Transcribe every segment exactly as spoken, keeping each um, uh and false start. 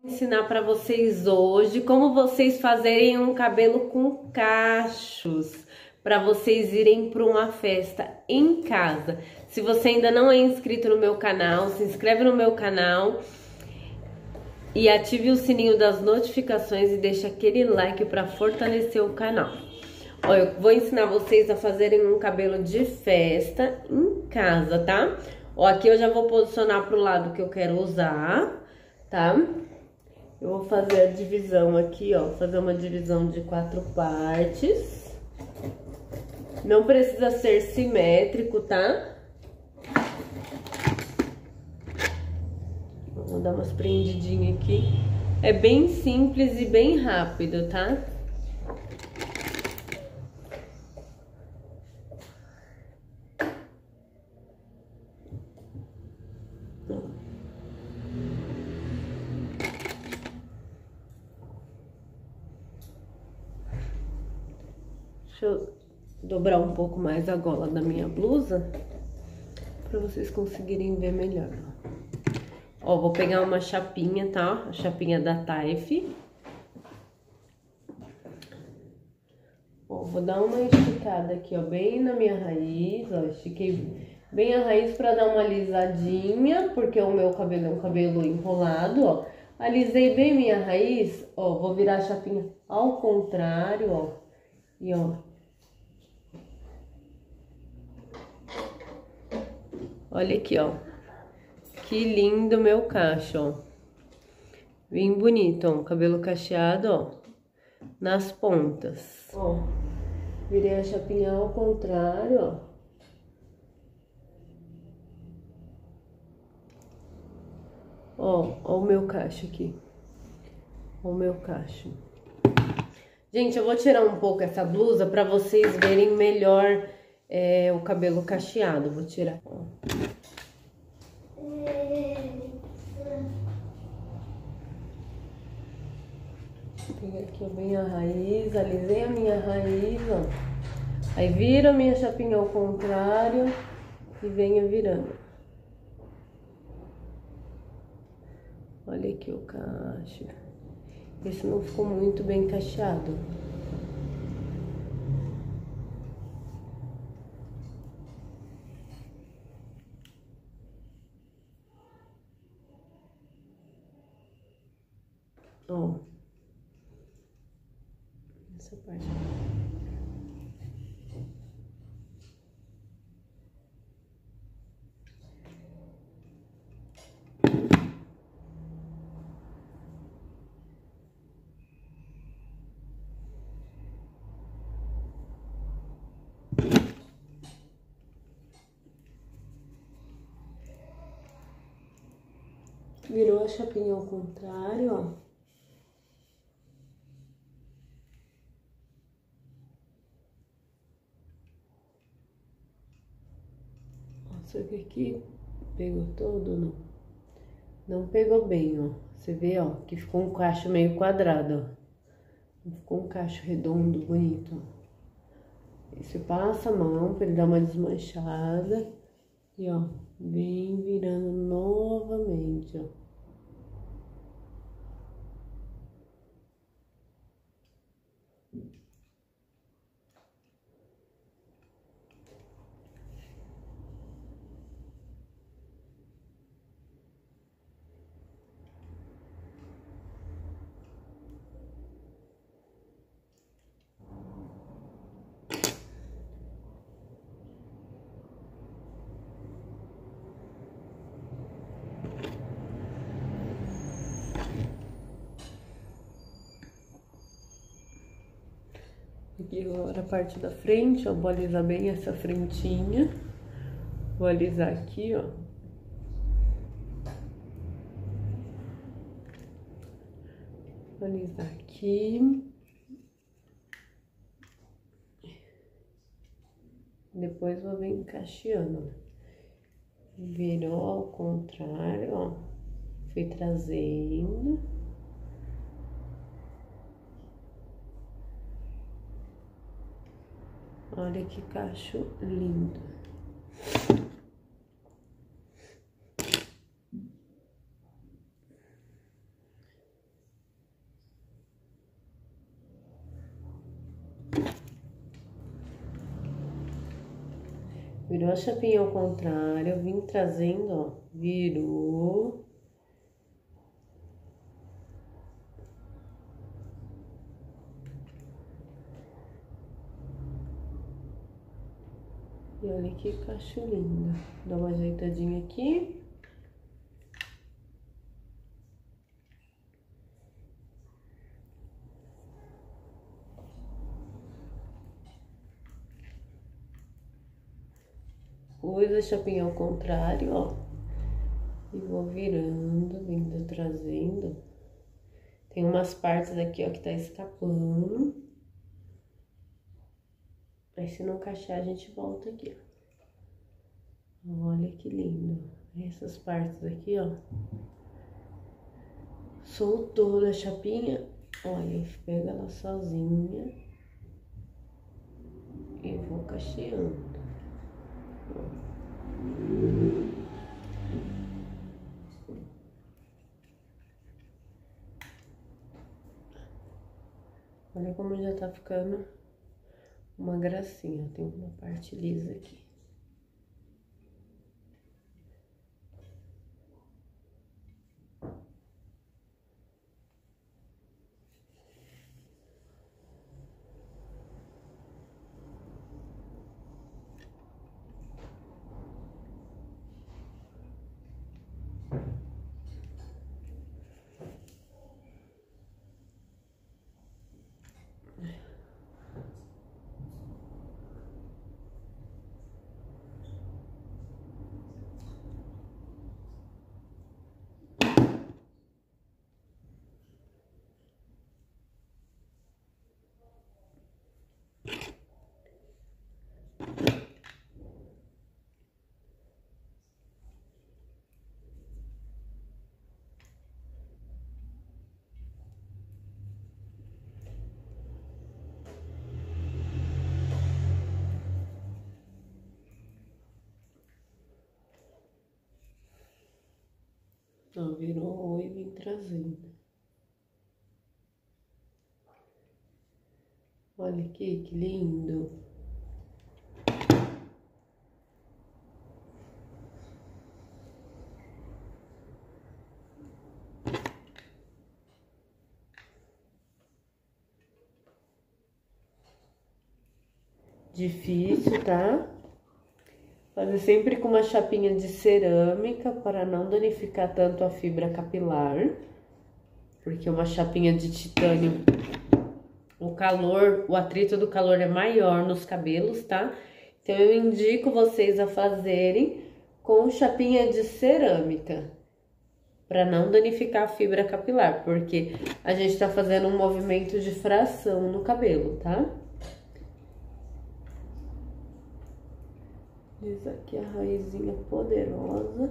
Ensinar para vocês hoje como vocês fazerem um cabelo com cachos para vocês irem para uma festa em casa. Se você ainda não é inscrito no meu canal, se inscreve no meu canal e ative o sininho das notificações e deixa aquele like para fortalecer o canal. Ó, eu vou ensinar vocês a fazerem um cabelo de festa em casa, tá? Ó, aqui eu já vou posicionar pro lado que eu quero usar, tá? Eu vou fazer a divisão aqui, ó, fazer uma divisão de quatro partes. Não precisa ser simétrico, tá? Vou dar umas prendidinhas aqui. É bem simples e bem rápido, tá? Deixa eu dobrar um pouco mais a gola da minha blusa para vocês conseguirem ver melhor. Ó, vou pegar uma chapinha, tá? A chapinha da Taif. Ó, vou dar uma esticada aqui, ó, bem na minha raiz, ó, estiquei bem a raiz para dar uma alisadinha, porque o meu cabelo é um cabelo enrolado, ó. Alisei bem minha raiz, ó, vou virar a chapinha ao contrário, ó, e ó. Olha aqui, ó. Que lindo meu cacho, ó. Bem bonito, ó. Um cabelo cacheado, ó. Nas pontas. Ó. Virei a chapinha ao contrário, ó. Ó, ó o meu cacho aqui. Ó o meu cacho. Gente, eu vou tirar um pouco essa blusa pra vocês verem melhor é, o cabelo cacheado. Vou tirar, ó. Peguei aqui bem a raiz, alisei a minha raiz, ó. Aí vira a minha chapinha ao contrário e venha virando. Olha aqui o cacho. Esse não ficou muito bem cacheado. Ó. Essa parte. Virou a chapinha ao contrário, ó. Só que aqui pegou todo, não? Não pegou bem, ó. Você vê, ó, que ficou um cacho meio quadrado, ó. Não ficou um cacho redondo, bonito, ó. E você passa a mão pra ele dar uma desmanchada. E, ó, vem virando novamente, ó. Aqui agora a parte da frente, ó, vou alisar bem essa frentinha. Vou alisar aqui, ó. Vou alisar aqui. Depois vou vir encaixando. Virou ao contrário, ó. Fui trazendo. Olha que cacho lindo. Virou a chapinha ao contrário, eu vim trazendo, ó, virou. E olha que cacho lindo. Dá uma ajeitadinha aqui. Pus a chapinha ao contrário, ó. E vou virando, vindo trazendo. Tem umas partes aqui, ó, que tá escapando. Aí se não encaixar, a gente volta aqui, ó. Olha que lindo. Essas partes aqui, ó. Soltou da chapinha. Olha, pega ela sozinha. E vou cacheando. Olha como já tá ficando uma gracinha. Tem uma parte lisa aqui. Ó, virou e vem trazendo. Olha aqui, que lindo. Difícil, tá? Fazer sempre com uma chapinha de cerâmica para não danificar tanto a fibra capilar. Porque uma chapinha de titânio, o calor, o atrito do calor é maior nos cabelos, tá? Então eu indico vocês a fazerem com chapinha de cerâmica, para não danificar a fibra capilar, porque a gente tá fazendo um movimento de fração no cabelo, tá? Diz aqui a raizinha poderosa.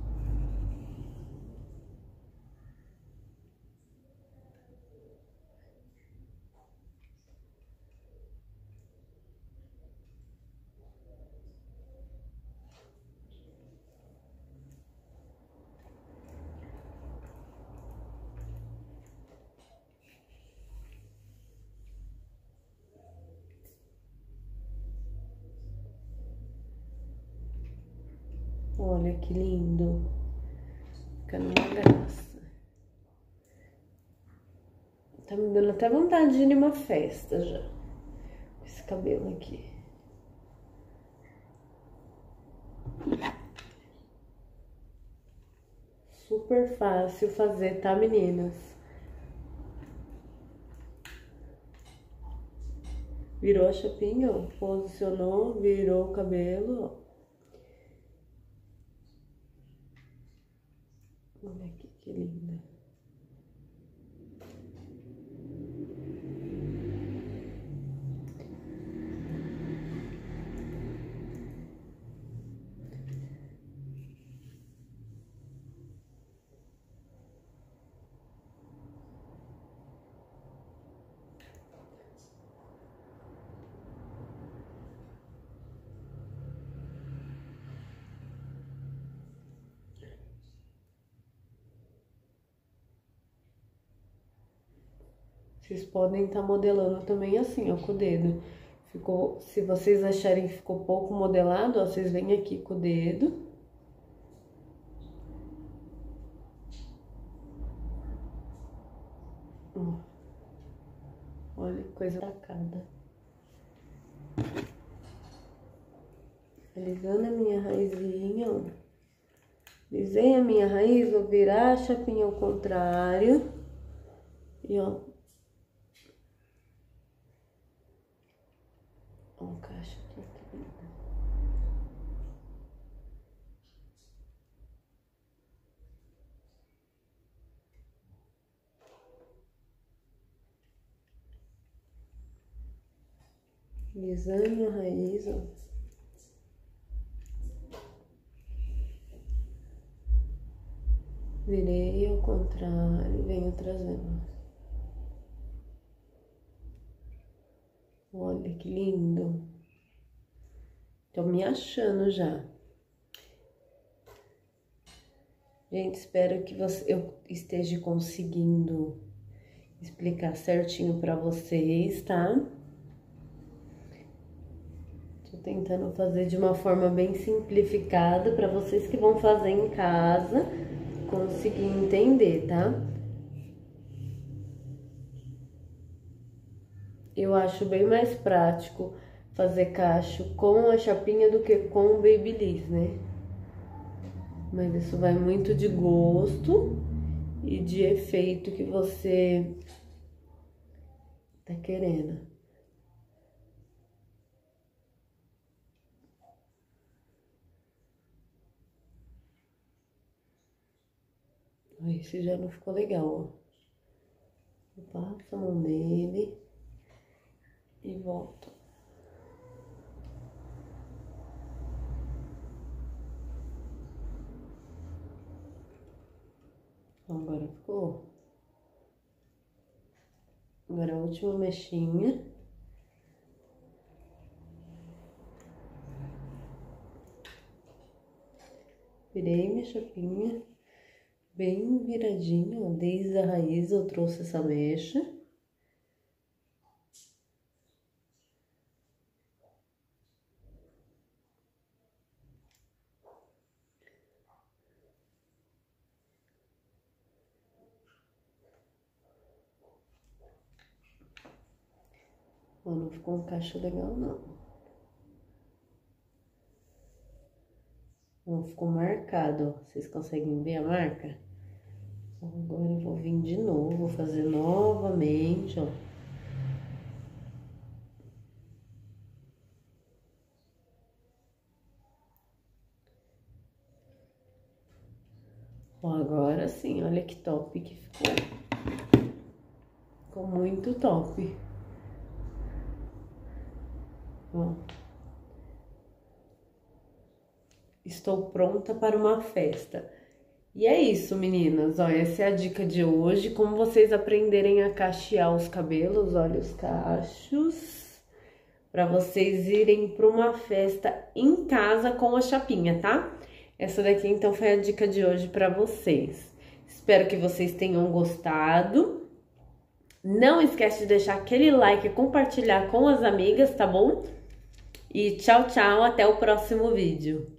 Olha que lindo. Fica numa graça. Tá me dando até vontade de ir numa festa já. Com esse cabelo aqui. Super fácil fazer, tá, meninas? Virou a chapinha, ó. Posicionou, virou o cabelo, ó. Olha aqui que linda. Vocês podem estar modelando também assim, ó, com o dedo. Ficou, se vocês acharem que ficou pouco modelado, ó, vocês vêm aqui com o dedo. Ó. Olha que coisa bacana. Alisando a minha raizinha, ó. Alisei a minha raiz, vou virar a chapinha ao contrário. E ó. Ó o cacho aqui, que lindo. Alisando a raiz, ó. Virei ao contrário, venho trazendo. Olha que lindo. Tô me achando já. Gente, espero que você, eu esteja conseguindo explicar certinho pra vocês, tá? Tô tentando fazer de uma forma bem simplificada pra vocês que vão fazer em casa conseguir entender, tá? Eu acho bem mais prático fazer cacho com a chapinha do que com o Babyliss, né? Mas isso vai muito de gosto e de efeito que você tá querendo. Esse já não ficou legal, ó. Eu passo a mão nele e volto. Agora ficou. Agora a última mechinha. Virei minha chapinha. Bem viradinha, ó, desde a raiz eu trouxe essa mecha. Ó, não ficou um cacho legal, não. Não ficou marcado, ó. Vocês conseguem ver a marca? Agora eu vou vir de novo, vou fazer novamente, ó. Ó, agora sim, olha que top que ficou. Ficou muito top. Ó. Estou pronta para uma festa. E é isso, meninas, ó, essa é a dica de hoje, como vocês aprenderem a cachear os cabelos, olha os cachos, para vocês irem para uma festa em casa com a chapinha, tá? Essa daqui, então, foi a dica de hoje para vocês. Espero que vocês tenham gostado. Não esquece de deixar aquele like e compartilhar com as amigas, tá bom? E tchau, tchau, até o próximo vídeo.